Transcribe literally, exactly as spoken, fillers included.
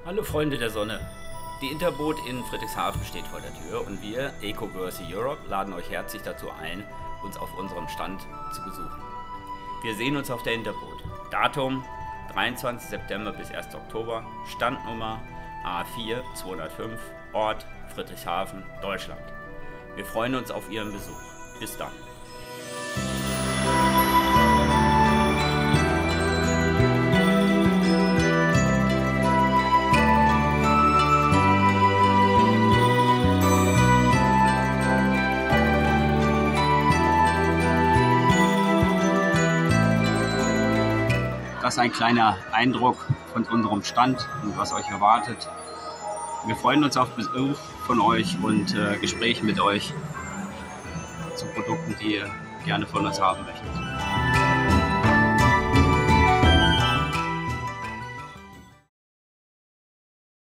Hallo Freunde der Sonne! Die Interboot in Friedrichshafen steht vor der Tür und wir, Ecoverse Europe, laden euch herzlich dazu ein, uns auf unserem Stand zu besuchen. Wir sehen uns auf der Interboot. Datum dreiundzwanzigster September bis erster Oktober, Standnummer A vier zweihundertfünf, Ort Friedrichshafen, Deutschland. Wir freuen uns auf Ihren Besuch. Bis dann! Das ist ein kleiner Eindruck von unserem Stand und was euch erwartet. Wir freuen uns auf Besuch von euch und äh, Gespräche mit euch zu Produkten, die ihr gerne von uns haben möchtet.